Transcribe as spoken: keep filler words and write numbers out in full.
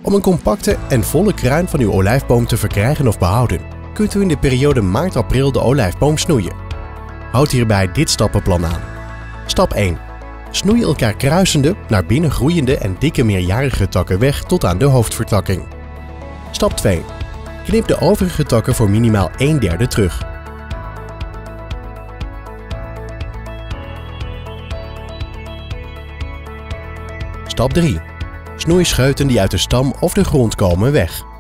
Om een compacte en volle kruin van uw olijfboom te verkrijgen of behouden, kunt u in de periode maart-april de olijfboom snoeien. Houd hierbij dit stappenplan aan. Stap één. Snoei elkaar kruisende, naar binnen groeiende en dikke meerjarige takken weg tot aan de hoofdvertakking. Stap twee. Knip de overige takken voor minimaal een derde terug. Stap drie. Snoei scheuten die uit de stam of de grond komen weg.